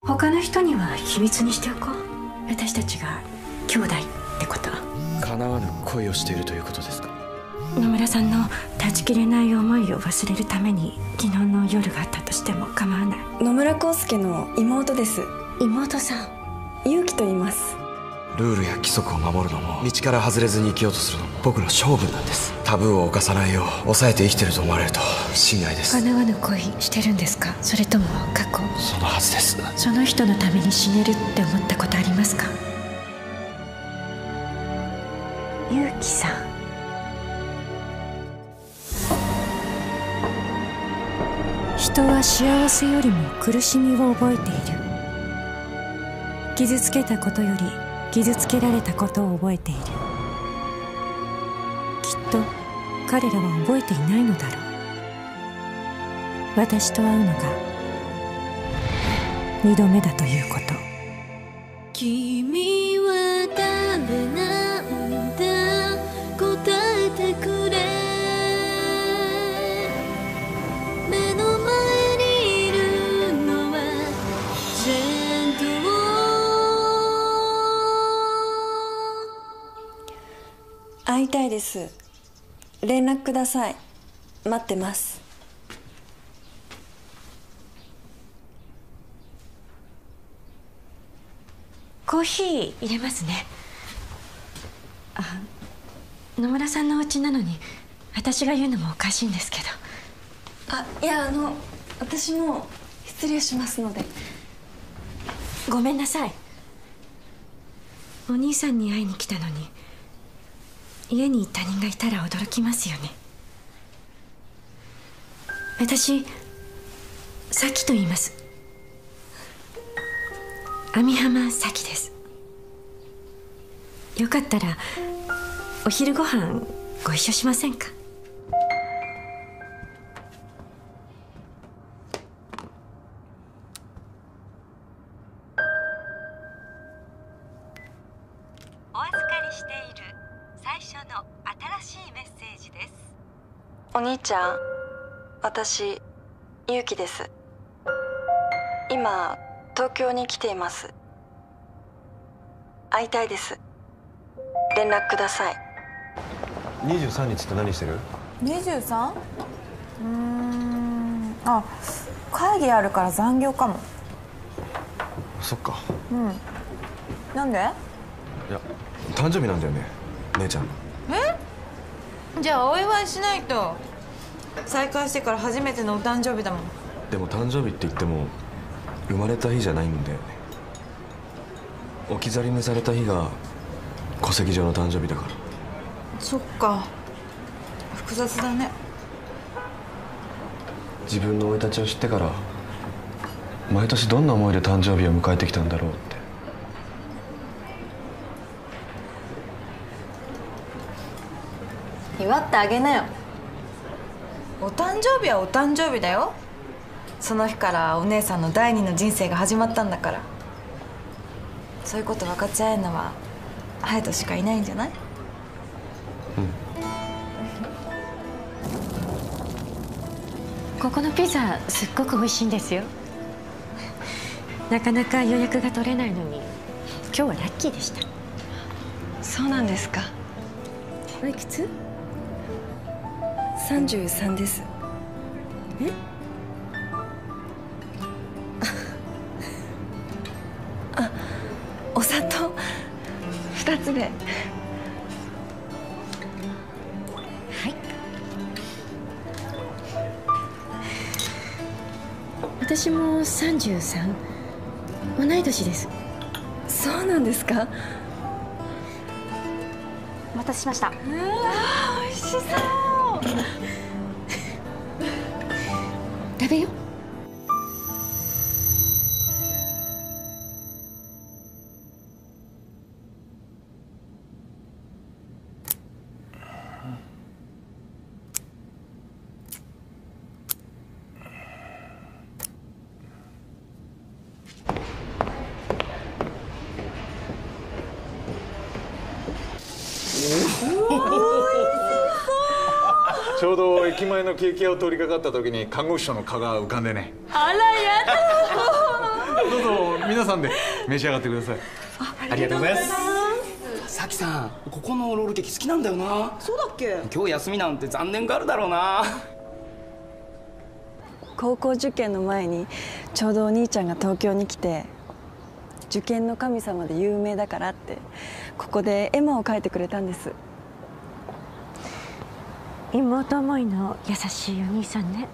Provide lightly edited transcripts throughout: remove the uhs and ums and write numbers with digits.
他の人には秘密にしておこう。私たちが兄弟ってこと。 叶わぬ恋をしているということですか？ 野村さんの断ち切れない思いを忘れるために昨日の夜があったとしても構わない。 野村康介の妹です。 妹さん。 勇気と言います。 ルールや規則を守るのも道から外れずに生きようとするのも僕の勝負なんです。タブーを犯さないよう抑えて生きてると思われると心外です。 叶わぬ恋してるんですか？それとも過去？ そのはずです。 その人のために死ねるって思ったことありますか？勇気さん。人は幸せよりも苦しみを覚えている。傷つけたことより傷つけられたことを覚えている。きっと彼らは覚えていないのだろう。私と会うのが2度目だということ。 君は誰なんだ、答えてくれ。目の前にいるのは全部会いたいです。連絡ください。待ってます。 コーヒー入れますね。野村さんのお家なのに私が言うのもおかしいんですけど。 いや私も失礼しますので。 ごめんなさい。お兄さんに会いに来たのに家に他人がいたら驚きますよね。私咲と言います。網浜咲です。よかったらお昼ご飯ご一緒しませんか？ お預かりしている最初の新しいメッセージです。 お兄ちゃん、私勇気です。今東京に来ています。会いたいです。連絡ください。 23日って何してる？ 23？ 会議あるから残業かも。 そっか。 なんで？ いや誕生日なんだよね、姉ちゃんの。 じゃあお祝いしないと。再会してから初めてのお誕生日だもん。 でも誕生日って言っても生まれた日じゃないんだよね。置き去りにされた日が戸籍上の誕生日だから。 そっか、複雑だね。 自分の生い立ちを知ってから毎年どんな思いで誕生日を迎えてきたんだろうって。 祝ってあげなよ。お誕生日はお誕生日だよ。その日からお姉さんの第二の人生が始まったんだから。そういうこと分かち合えるのは隼人しかいないんじゃない？ ここのピザすっごく美味しいんですよ。なかなか予約が取れないのに今日はラッキーでした。 そうなんですか。 おいくつ ？33です。お砂糖2つで。 はい。私も33、同い年です。 そうなんですか。 お待たせしました。 美味しそう。 食べよう。 ちょうど駅前のケーキ屋を通りかかった時に看護師長の顔が浮かんでね。 あらやだ。 どうぞ皆さんで召し上がってください。 ありがとうございます。さきさん、ここのロールケーキ好きなんだよな。 そうだっけ？ 今日休みなんて残念があるだろうな。 高校受験の前にちょうどお兄ちゃんが東京に来て、受験の神様で有名だからってここで絵馬を描いてくれたんです。 妹思いの優しいお兄さんね。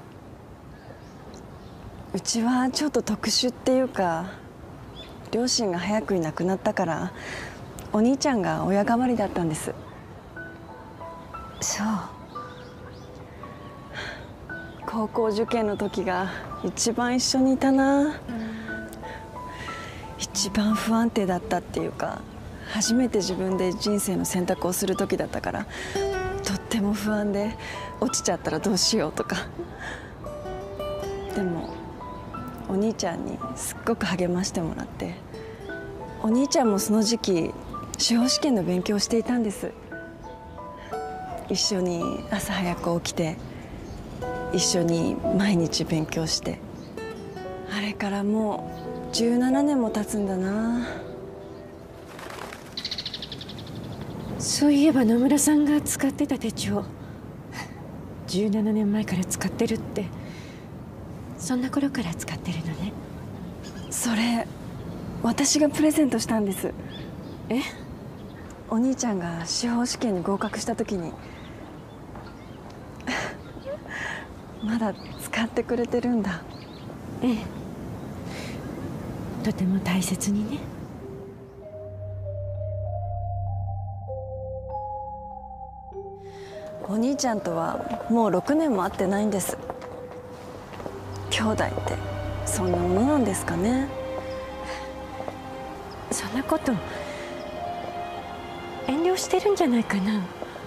うちはちょっと特殊っていうか、両親が早くに亡くなったからお兄ちゃんが親代わりだったんです。 そう。 高校受験の時が一番一緒にいたな。一番不安定だったっていうか、初めて自分で人生の選択をする時だったから、とっても不安で落ちちゃったらどうしようとか。でもお兄ちゃんにすっごく励ましてもらって、お兄ちゃんもその時期司法試験の勉強をしていたんです。一緒に朝早く起きて一緒に毎日勉強して、あれからもう17年も経つんだな。 そういえば野村さんが使ってた手帳、17年前から使ってるって、そんな頃から使ってるのね。 それ私がプレゼントしたんです。 え？ お兄ちゃんが司法試験に合格した時にまだ使ってくれてるんだ。 ええ、とても大切にね。 お兄ちゃんとはもう6年も会ってないんです。兄弟ってそんなものなんですかね。 そんなこと遠慮してるんじゃないかな。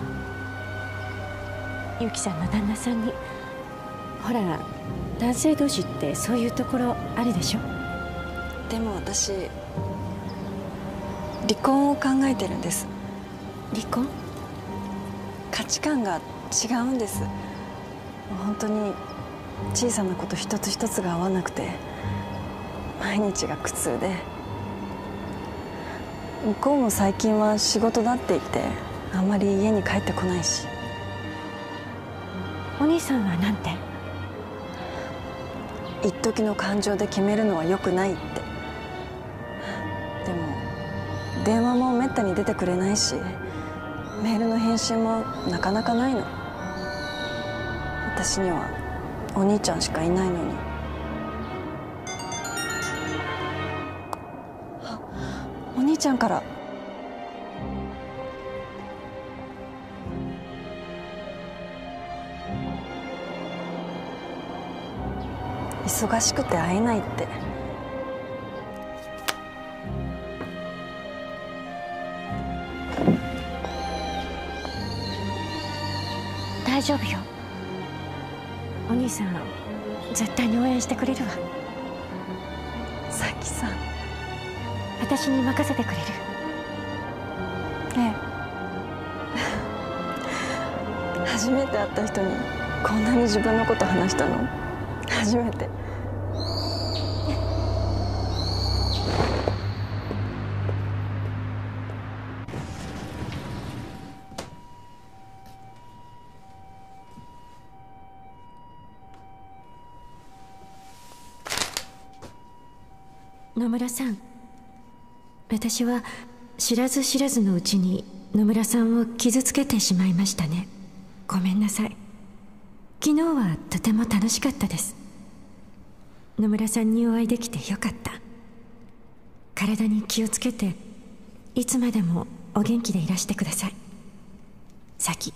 ゆきさんの旦那さんに。ほら、男性同士ってそういうところあるでしょ。 でも私離婚を考えてるんです。 離婚？ 価値観が違うんです。本当に小さなこと一つ一つが合わなくて毎日が苦痛で、向こうも最近は仕事だって言ってあんまり家に帰ってこないし。 お兄さんはなんて？ 一時の感情で決めるのは良くないって。でも電話もめったに出てくれないし、メールの返信もなかなかないの。私にはお兄ちゃんしかいないのに。あ、お兄ちゃんから。忙しくて会えないって。 大丈夫よ。お兄さん絶対に応援してくれるわ。 さきさん、 私に任せてくれる？ ええ。初めて会った人にこんなに自分のこと話したの初めて。 野村さん、私は知らず知らずのうちに野村さんを傷つけてしまいましたね。ごめんなさい。昨日はとても楽しかったです。野村さんにお会いできてよかった。体に気をつけて、いつまでもお元気でいらしてください。さき。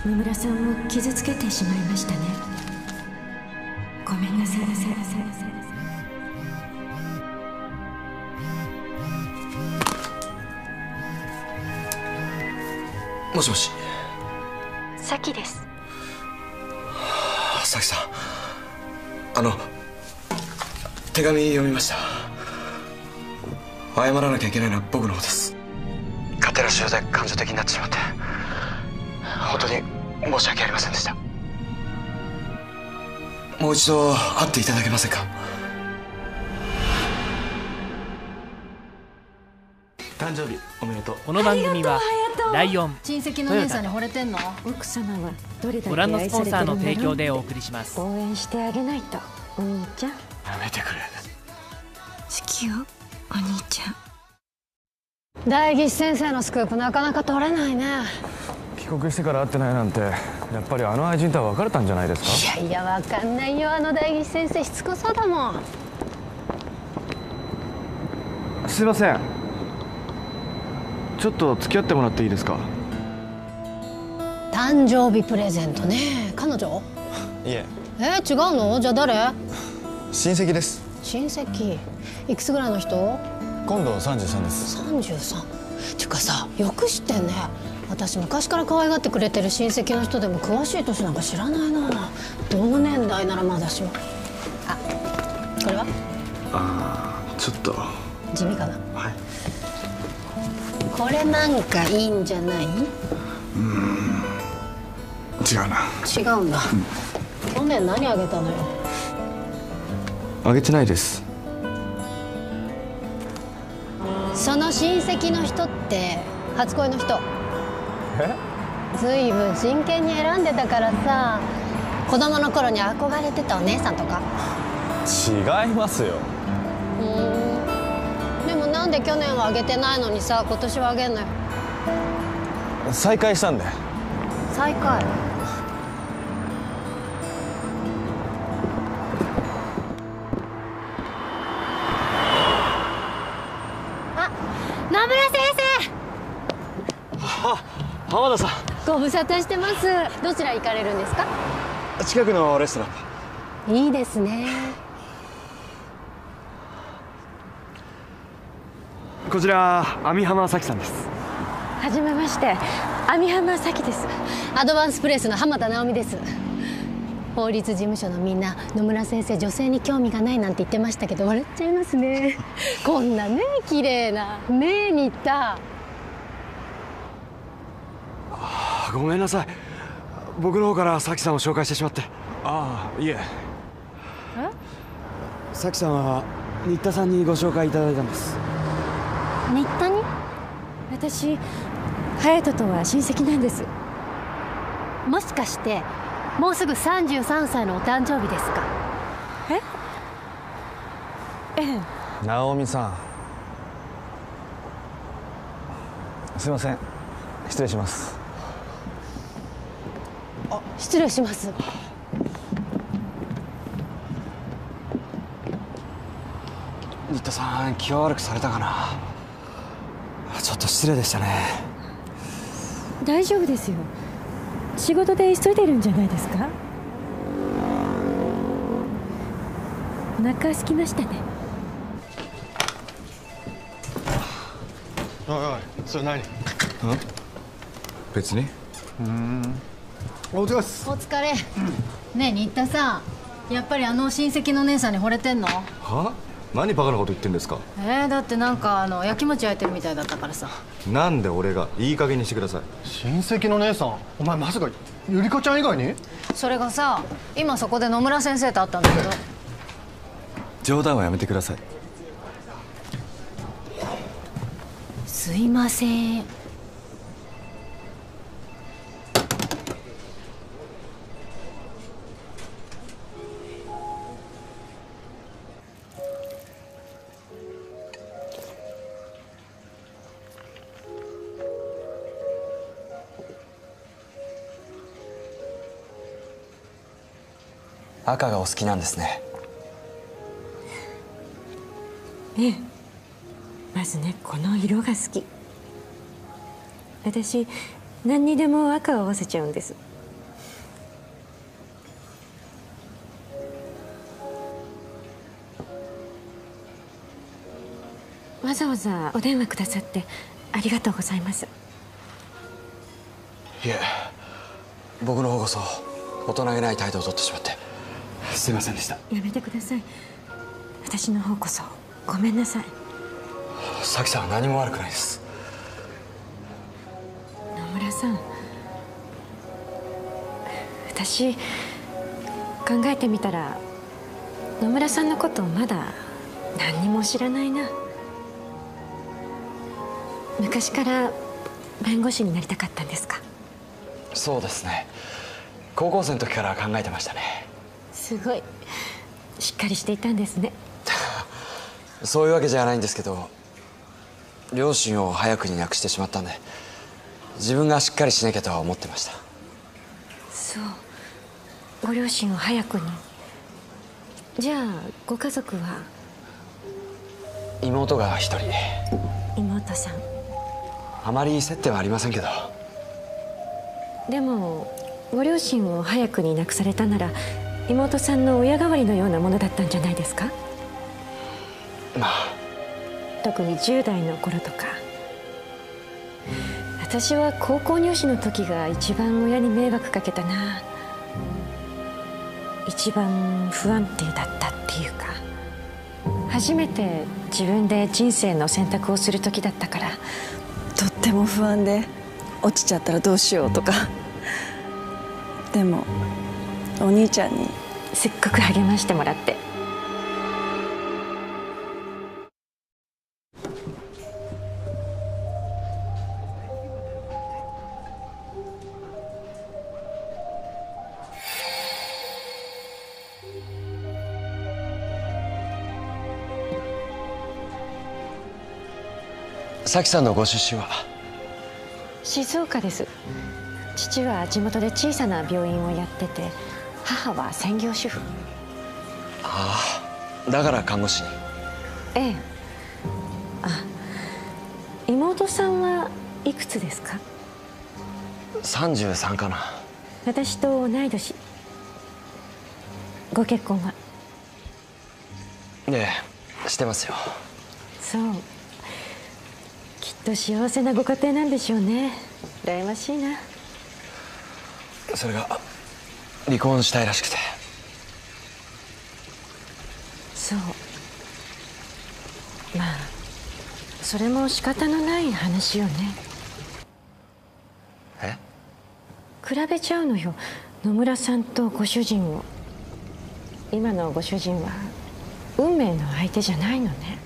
野村さんを傷つけてしまいましたね。ごめんなさい。 もしもし。 さきです。 さきさん、手紙読みました。謝らなきゃいけないのは僕の方です。勝手な主張で感情的になってしまって本当に申し訳ありませんでした。もう一度会っていただけませんか。 誕生日おめでとう。 この番組はライオン、 親戚の姉さんに惚れてんの？ 奥様はどれだけご覧のスポンサーの愛されてるんだろう。 提供でお送りします。 応援してあげないと。お兄ちゃん、 やめてくれ。 好きよお兄ちゃん。 代議士先生のスクープなかなか取れないね。 帰国してから会ってないなんて、やっぱりあの愛人とは別れたんじゃないですか。 いやわかんないよ、あの代議士先生しつこそうだもん。 すいません、ちょっと付き合ってもらっていいですか。 誕生日プレゼントね。彼女？ いえ。 違うの？じゃあ誰？ 親戚です。 親戚。いくつぐらいの人？ 今度33です。 33。っていうかさ、よく知ってんね。私昔から可愛がってくれてる親戚の人でも詳しい年なんか知らないな。同年代ならまだしも。あ、これは？ ちょっと地味かな。 はい。 これなんかいいんじゃない？ 違うな。 違うんだ。去年何あげたのよ。 あげてないです。 その親戚の人って初恋の人？ずいぶん真剣に選んでたからさ。子供の頃に憧れてたお姉さんとか？ 違いますよ。 でもなんで去年はあげてないのにさ、今年はあげんのよ。 再会したんで。 再会？あ、野村先あ、浜田さん。 生、ご無沙汰してます。どちら行かれるんですか？ 近くのレストラン。 いいですね。 こちら網浜咲さんです。 はじめまして、網浜咲です。 アドバンスプレスの浜田直美です。法律事務所のみんな、野村先生女性に興味がないなんて言ってましたけど、笑っちゃいますね。こんなね、綺麗な目に似た。 ごめんなさい、僕の方から咲さんを紹介してしまって。いえ。咲さんは新田さんにご紹介いただいたんです。 新田に？ 私、隼人とは親戚なんです。 もしかしてもうすぐ33歳のお誕生日ですか？ ええ。 直美さん、すいません、失礼します。 失礼します。 新田さん、気は悪くされたかな。ちょっと失礼でしたね。 大丈夫ですよ。仕事で急いでるんじゃないですか？お腹空きましたね。 おいおい、それ何？ 別に。 お疲れっす。 お疲れ。ねえ新田さん、やっぱりあの親戚の姉さんに惚れてんの？ は？何バカなこと言ってんですか。 だってなんか焼き餅焼いてるみたいだったからさ。 なんで俺が？いい加減にしてください。 親戚の姉さん、お前まさかゆりかちゃん以外に？ それがさ、今そこで野村先生と会ったんだけど。 冗談はやめてください。 すいません。 赤がお好きなんですね。 ええ。まずね、この色が好き。私、何にでも赤を合わせちゃうんです。 わざわざお電話くださってありがとうございます。 いえ、僕の方こそ大人げない態度をとってしまってすいませんでした。 やめてください。私の方こそごめんなさい。 咲さんは何も悪くないです。 野村さん、私考えてみたら野村さんのことをまだ何にも知らないな。昔から弁護士になりたかったんですか？ そうですね、高校生の時から考えてましたね。 すごいしっかりしていたんですね。 そういうわけじゃないんですけど、両親を早くに亡くしてしまったんで自分がしっかりしなきゃとは思ってました。 そう、ご両親を早くに。じゃあご家族は？ 妹が一人。 妹さん。 あまり接点はありませんけど。 でもご両親を早くに亡くされたなら妹さんの親代わりのようなものだったんじゃないですか？ まあ特に10代の頃とか。私は高校入試の時が一番親に迷惑かけたな。一番不安定だったっていうか、初めて自分で人生の選択をする時だったから、 とっても不安で落ちちゃったらどうしようとか。でもお兄ちゃんにすっごく励ましてもらって。 咲さんのご出身は？ 静岡です。父は地元で小さな病院をやってて、母は専業主婦。 ああ、だから看護師に。 ええ。あ、妹さんはいくつですか ？33かな。 私と同い年。ご結婚は？ ええ、してますよ。 そう、きっと幸せなご家庭なんでしょうね。羨ましいな。 それが離婚したいらしくて。 そう、まあそれも仕方のない話よね。 え？ 比べちゃうのよ、野村さんとご主人を。今のご主人は運命の相手じゃないのね。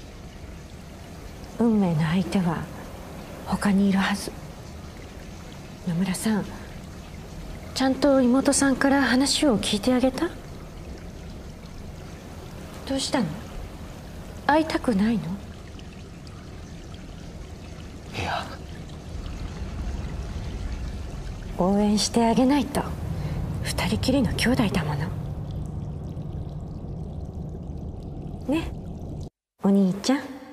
運命の相手は他にいるはず。野村さん、ちゃんと妹さんから話を聞いてあげた？どうしたの？会いたくないの？ いや、 応援してあげないと。二人きりの兄弟だものね、お兄ちゃん。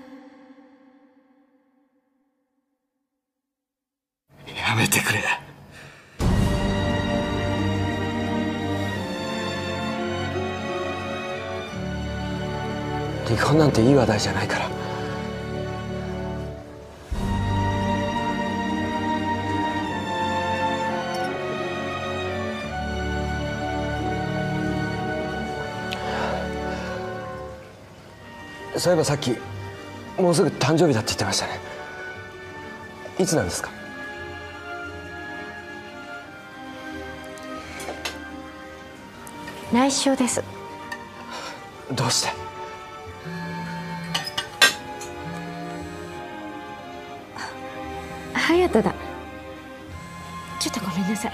やめてくれ。離婚なんていい話題じゃないから。そういえばさっきもうすぐ誕生日だって言ってましたね。いつなんですか？ 内緒です。 どうして？ 隼人だ。ちょっとごめんなさい。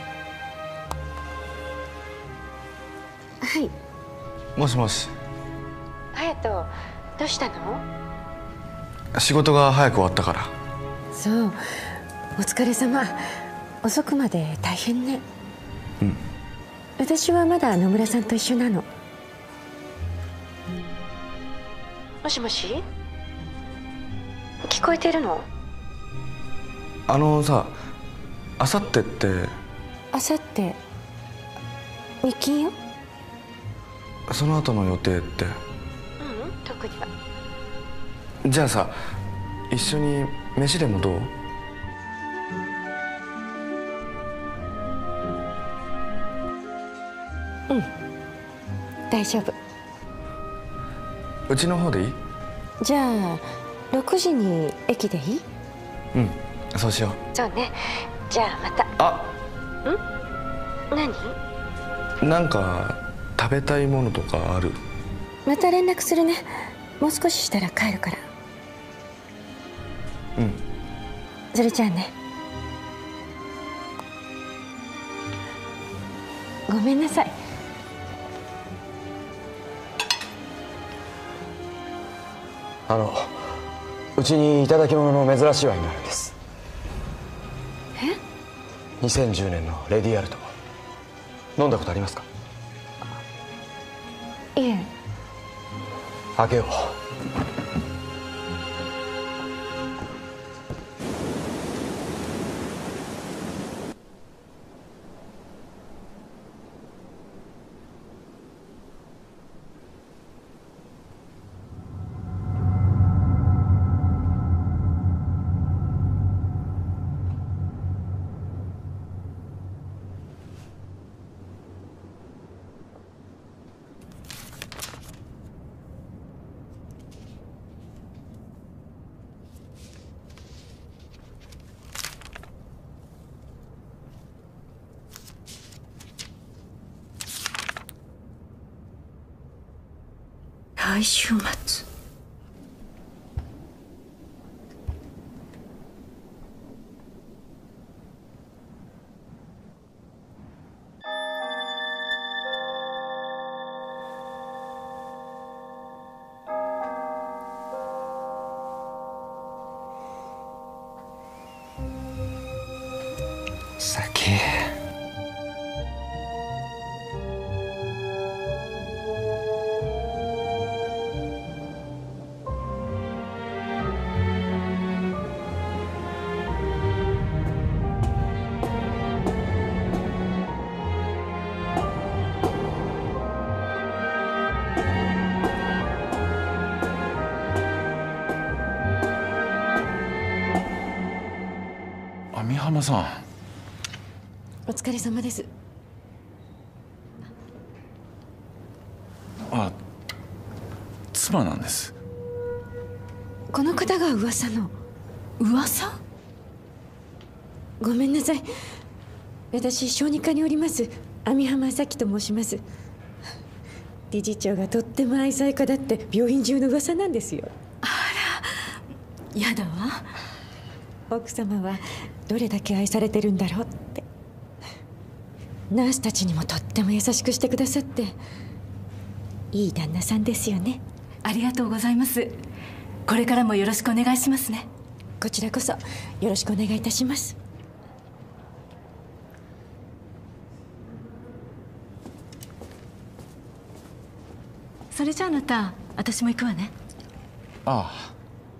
はい。 もしもし。 隼人、どうしたの？ 仕事が早く終わったから。 そう、お疲れ様。遅くまで大変ね。 うん。 私はまだ野村さんと一緒なの。もしもし、聞こえてるの？ さ、あさってって。 あさって日勤よ。 その後の予定って？ 特には。 じゃあさ、一緒に飯でもどう？ うん、大丈夫。 うちの方でいい？ じゃあ6時に駅でいい？ うん、そうしよう。 そうね。じゃあまた。 あ、 何？ なんか食べたいものとかある？ また連絡するね。もう少ししたら帰るから。 うん。 それじゃあね。ごめんなさい。 うちに頂き物の珍しいワインがあるんです。 え ？2010年のレディアルト。飲んだことありますか？ いえ。 開けよう。 来週末。 酒。 網浜さん。 お疲れ様です。 あ、妻なんです。 この方が噂の。噂？ごめんなさい。私小児科におります網浜咲と申します。理事長がとっても愛妻家だって病院中の噂なんですよ。あら、やだわ。奥様はどれだけ愛されてるんだろうって。ナースたちにもとっても優しくしてくださって、いい旦那さんですよね。 ありがとうございます。これからもよろしくお願いしますね。 こちらこそよろしくお願いいたします。 それじゃあまた私も行くわね。 ああ。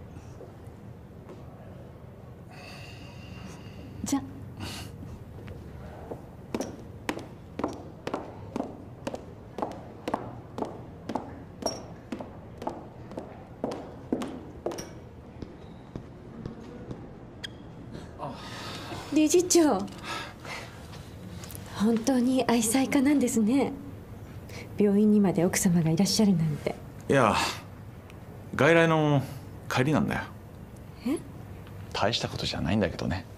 じゃあ。 理事長、本当に愛妻家なんですね。病院にまで奥様がいらっしゃるなんて。 いや、外来の帰りなんだよ。 え？ 大したことじゃないんだけどね。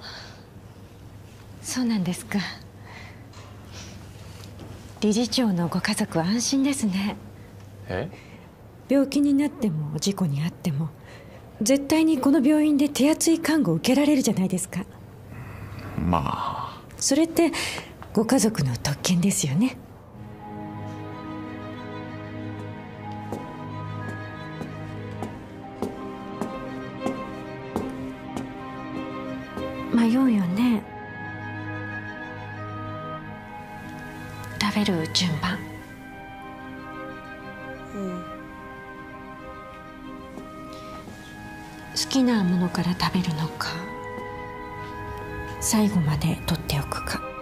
そうなんですか。理事長のご家族は安心ですね。 え？ 病気になっても事故に遭っても絶対にこの病院で手厚い看護を受けられるじゃないですか。 まあ。 それってご家族の特権ですよね。迷うよね。食べる順番。好きなものから食べるのか、最後まで取っておくか。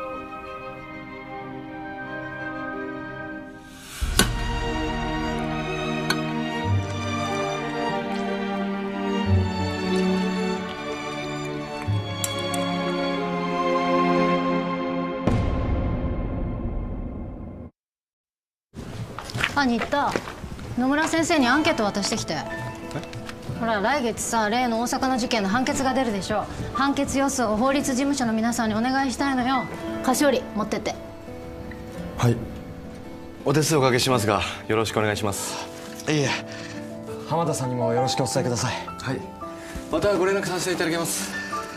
新田、野村先生にアンケート渡してきて。ほら来月さ、例の大阪の事件の判決が出るでしょ。判決予想を法律事務所の皆さんにお願いしたいのよ。菓子折り持ってって。 はい。お手数おかけしますがよろしくお願いします。いえ、浜田さんにもよろしくお伝えください。はい。またご連絡させていただきます。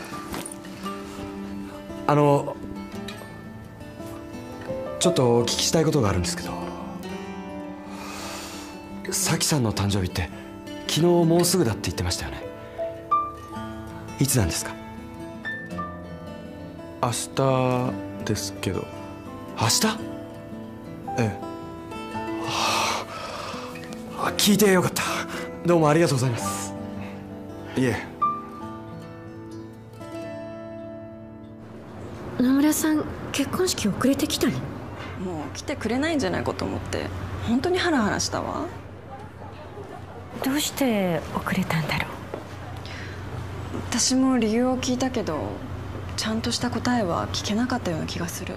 ちょっとお聞きしたいことがあるんですけど、咲さんの誕生日って昨日もうすぐだって言ってましたよね。いつなんですか？ 明日ですけど。 明日？ ええ。 聞いてよかった。どうもありがとうございます。 いえ。 野村さん、結婚式遅れてきたの？ もう来てくれないんじゃないかと思って本当にハラハラしたわ。 どうして遅れたんだろう。 私も理由を聞いたけどちゃんとした答えは聞けなかったような気がする。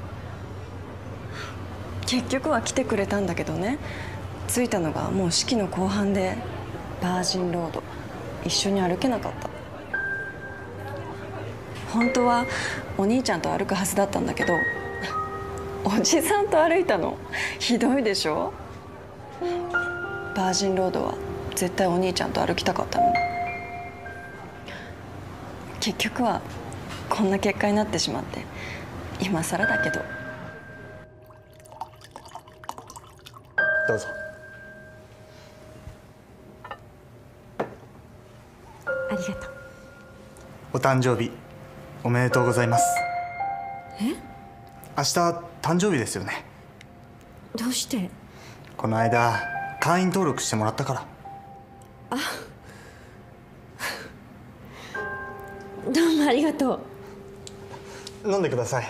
結局は来てくれたんだけどね、着いたのがもう式の後半でバージンロード一緒に歩けなかった。本当はお兄ちゃんと歩くはずだったんだけどおじさんと歩いたの。ひどいでしょ。バージンロードは絶対お兄ちゃんと歩きたかったのに、結局はこんな結果になってしまって、今更だけど。 どうぞ。 ありがとう。 お誕生日おめでとうございます。 え？ 明日誕生日ですよね。 どうして？ この間会員登録してもらったから。 あ、どうもありがとう。飲んでください。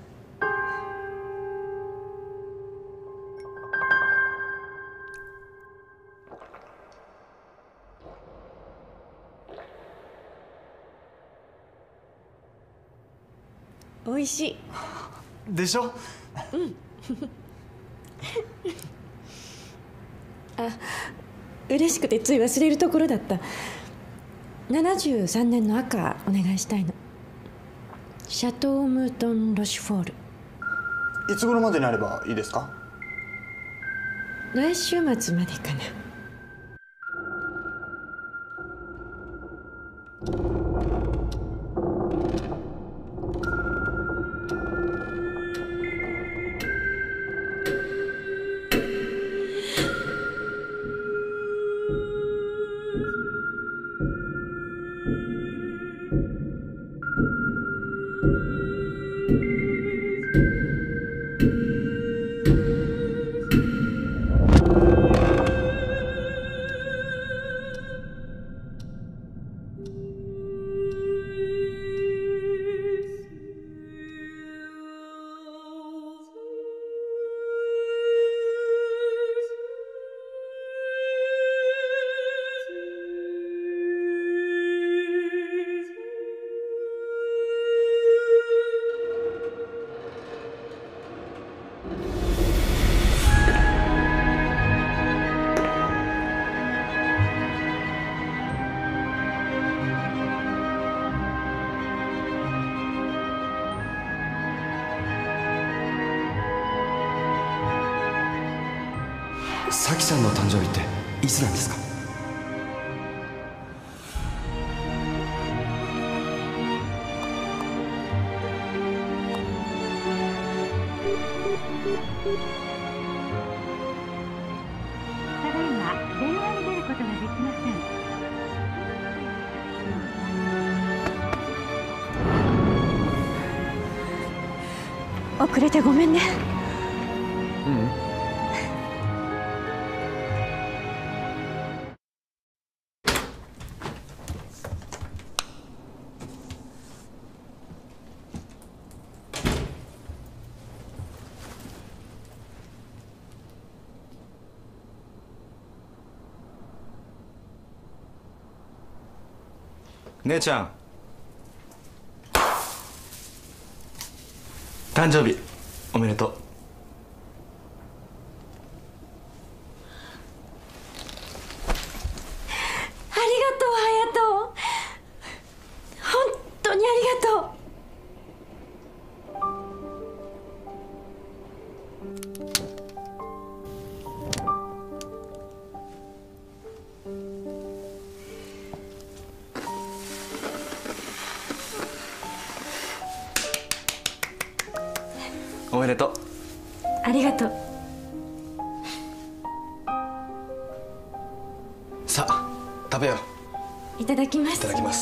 美味しいでしょ。 うんあ、嬉しくてつい忘れるところだった。73年の赤お願いしたいの。シャトー・ムートン・ロシュフォール。 いつ頃までになればいいですか？ 来週末までかな。 咲さんの誕生日っていつなんですか？ ただいま電話に出ることができません。 遅れてごめんね。 ううん。姉ちゃん、誕生日おめでとりがとう。 さあ食べよいただきます。 う。いただきます。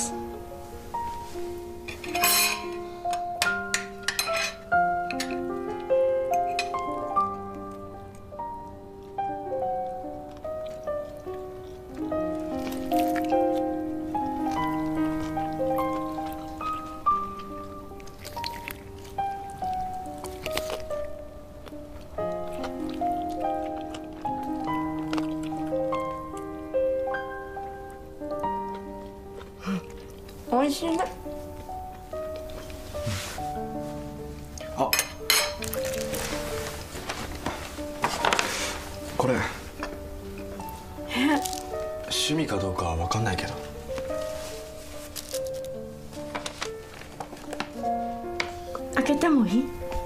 おいしいね。 あ、これ趣味かどうかは分かんないけど。 開けてもいい？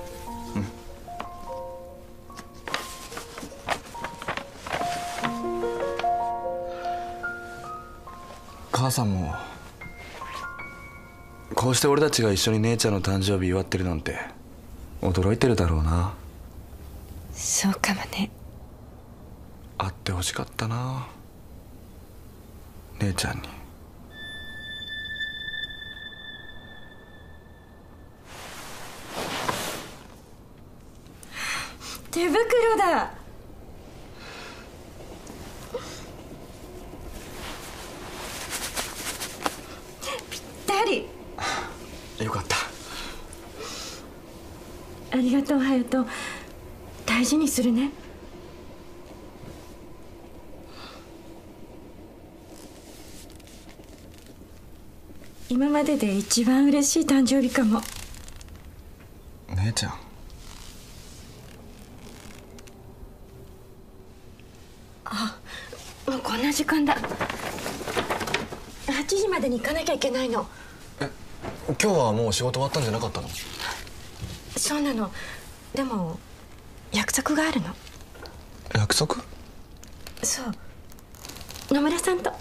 母さんもこうして俺たちが一緒に姉ちゃんの誕生日祝ってるなんて驚いてるだろうな。 そうかもね。 会ってほしかったな、姉ちゃんに。 手袋だ。ぴったり。 よかった。 ありがとう隼人。大事にするね。今までで一番嬉しい誕生日かも。 姉ちゃん。 あ、もうこんな時間だ。8時までに行かなきゃいけないの。 今日はもう仕事終わったんじゃなかったの？ そうなの。でも約束があるの。 約束？ そう、野村さんと。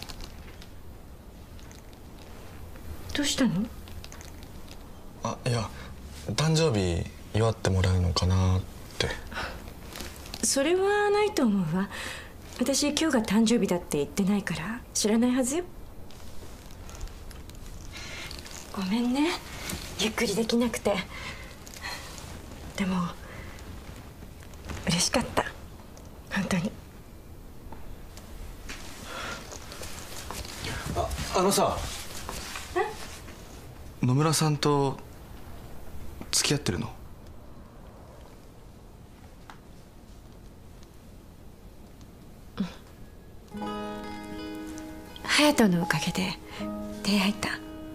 どうしたの？ あ、いや、誕生日祝ってもらうのかなって。 それはないと思うわ。私今日が誕生日だって言ってないから知らないはずよ。ごめんね、ゆっくりできなくて。でも嬉しかった、本当に。 あのさ、野村さんと付き合ってるの？ 隼人のおかげで出会えた。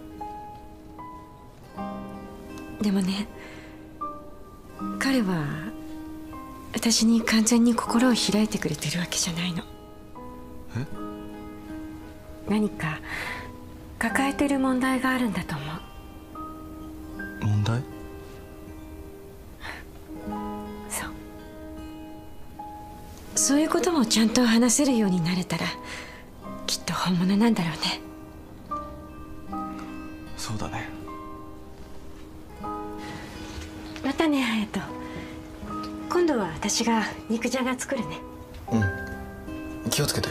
でもね、彼は私に完全に心を開いてくれてるわけじゃないの。 え？ 何か抱えてる問題があるんだと思う。 問題？ そういうこともちゃんと話せるようになれたらきっと本物なんだろうね。 そうだね。 またね、隼人。今度は私が肉じゃが作るね。 うん、気をつけて。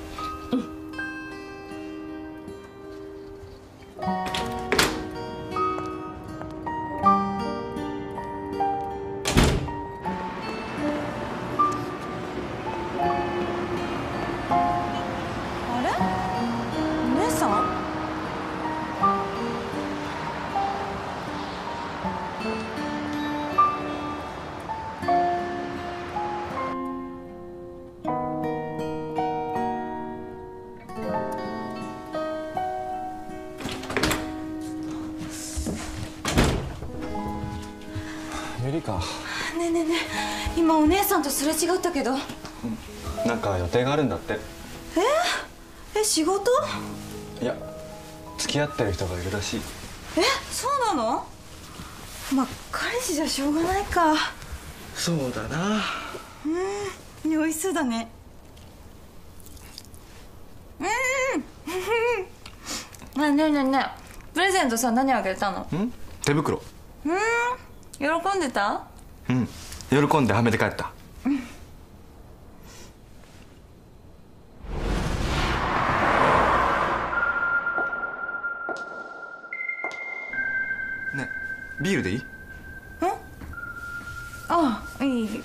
ゆりか。 ねえねえねえ、今お姉さんとすれ違ったけど。 なんか予定があるんだって。 仕事？ いや、付き合ってる人がいるらしい。 そうなの？まあ彼氏じゃしょうがないか。 そうだな。 美味しそうだね。ねえねえねえ、プレゼントさ、何あげたの？ 手袋。 喜んでた？ うん、喜んではめて帰った。 ビールでいい？ ああ、いい。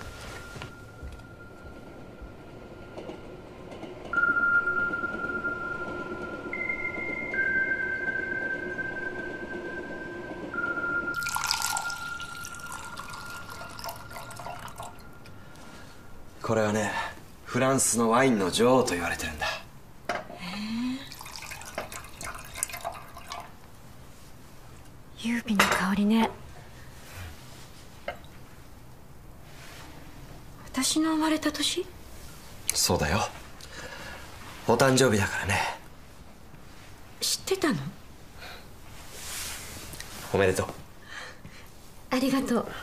これはね、フランスのワインの女王と言われてるんだ。 優美な香りね。私の生まれた年？ そうだよ。お誕生日だからね。 知ってたの？ おめでとう。 ありがとう。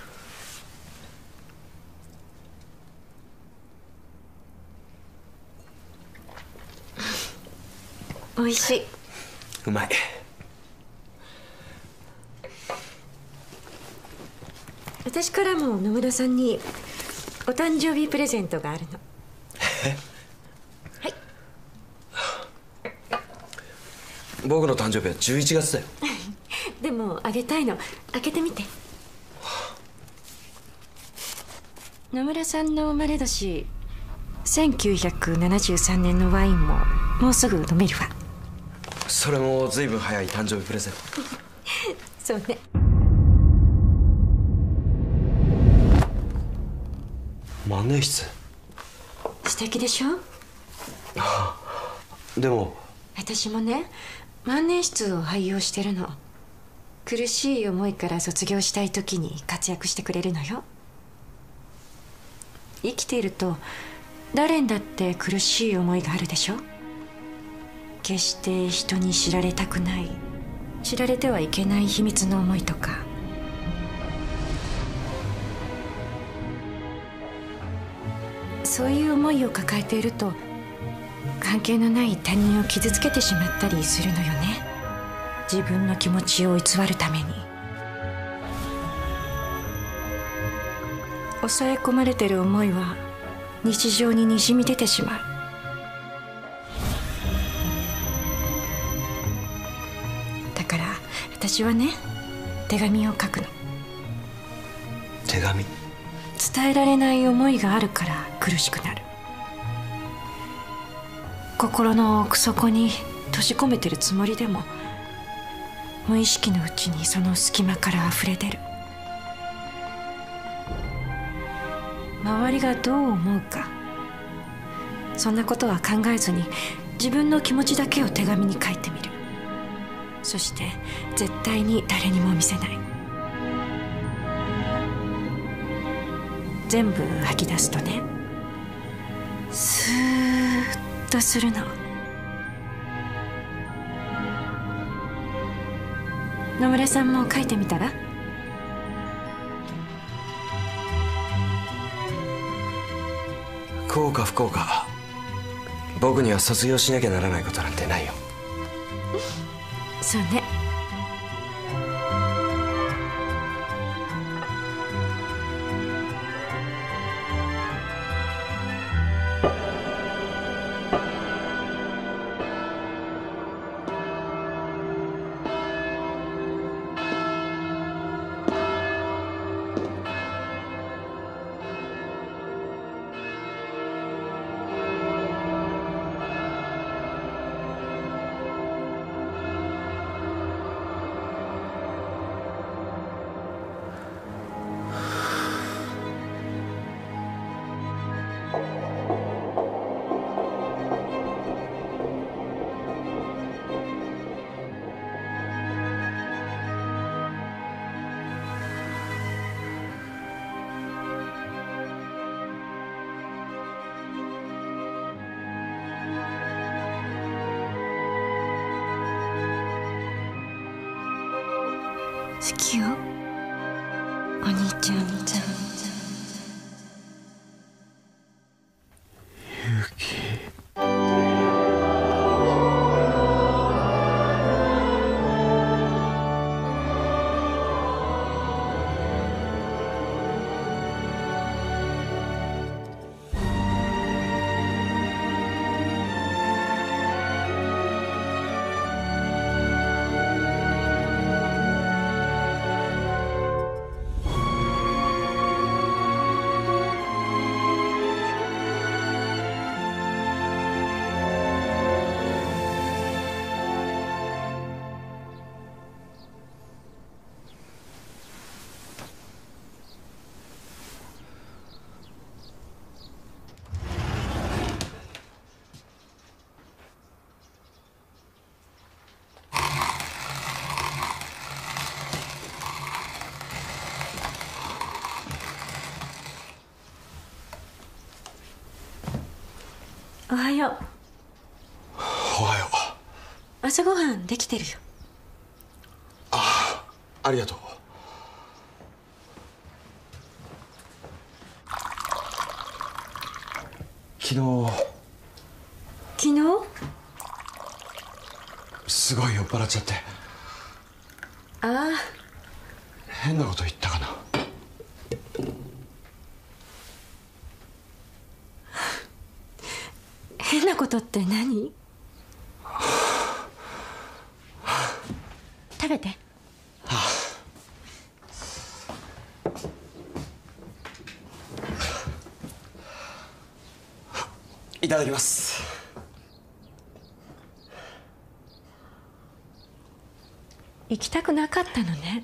美味しい。 うまい。 私からも野村さんにお誕生日プレゼントがあるの。はい。 僕の誕生日は11月だよ。 でもあげたいの。開けてみて。野村さんの生まれ年1973年のワインももうすぐ飲めるわ。 それも随分早い誕生日プレゼント。 そうね。 万年筆。 素敵でしょ？ でも私もね、万年筆を愛用してるの。苦しい思いから卒業したい時に活躍してくれるのよ。生きていると誰にだって苦しい思いがあるでしょ。決して人に知られたくない、知られてはいけない秘密の思いとか。そういう思いを抱えていると関係のない他人を傷つけてしまったりするのよね。自分の気持ちを偽るために。抑え込まれてる思いは日常ににじみ出てしまう。だから私はね、手紙を書くの。 手紙？ 伝えられない思いがあるから苦しくなる。心の奥底に閉じ込めてるつもりでも無意識のうちにその隙間から溢れ出る。周りがどう思うか、そんなことは考えずに自分の気持ちだけを手紙に書いてみる。そして絶対に誰にも見せない。全部吐き出すとね、スーッとするの。野村さんも書いてみたら？ 幸か不幸か、僕には卒業しなきゃならないことなんてないよ。 そうね。好きよ、お兄ちゃん。 おはよう。 おはよう。 朝ごはんできてるよ。 ありがとう。昨日すごい酔っ払っちゃって。変なこと言ったかな。 変なことって何？食べて。 いただきます。 行きたくなかったのね。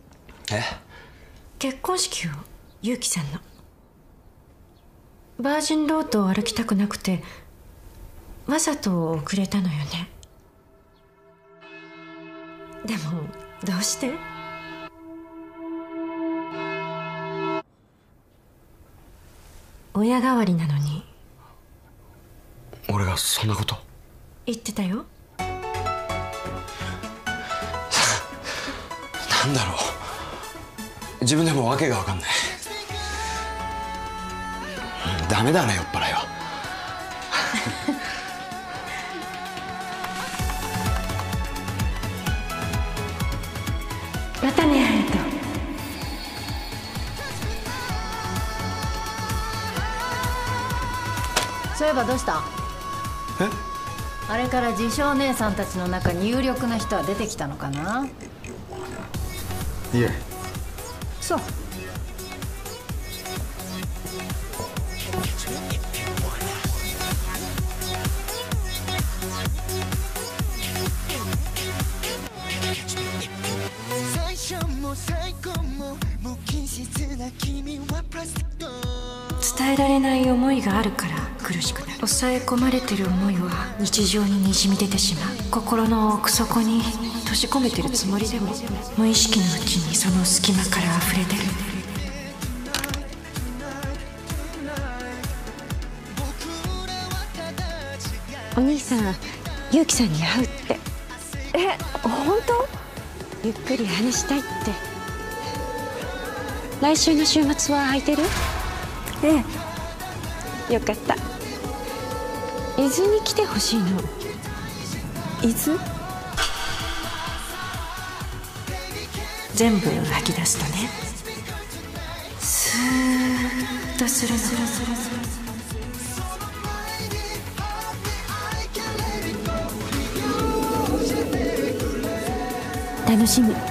結婚式を、ゆうきさんの。バージンロードを歩きたくなくてわざと遅れたのよね。でもどうして？親代わりなのに。 俺がそんなこと言ってたよ。 なんだろう、自分でも訳が分かんない。ダメだね、酔っ払いは。 またね、隼人。 そういえばどうした？ え？ あれから自称姉さんたちの中に有力な人は出てきたのかな？ いえ。 そう。 伝えられない思いがあるから苦しくなる。抑え込まれてる思いは日常ににじみ出てしまう。心の奥底に閉じ込めてるつもりでも無意識のうちにその隙間から溢れ出る。お兄さん、ゆうきさんに会うって。本当？ゆっくり話したいって。来週の週末は空いてる？よかった。伊豆に来てほしいの。伊豆？全部吐き出すとね、スーッとするの。楽しみ。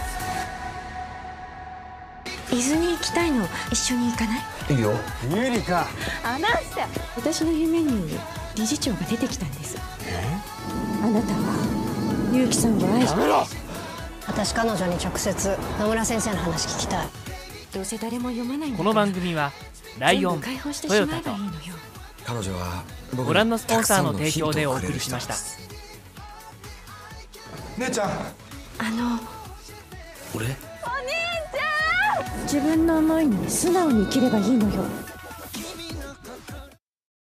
伊豆に行きたいの。一緒に行かない？ いいよ。 ゆりか。 私の夢に理事長が出てきたんです。あなたは結城さんを愛して。 私彼女に直接野村先生の話聞きたい。 どうせ誰も読まないんだから。 この番組はライオン、トヨタと彼女はご覧のスポンサーの提供でお送りしました。 姉ちゃん。 俺？ 自分の思いに素直に生きればいいのよ。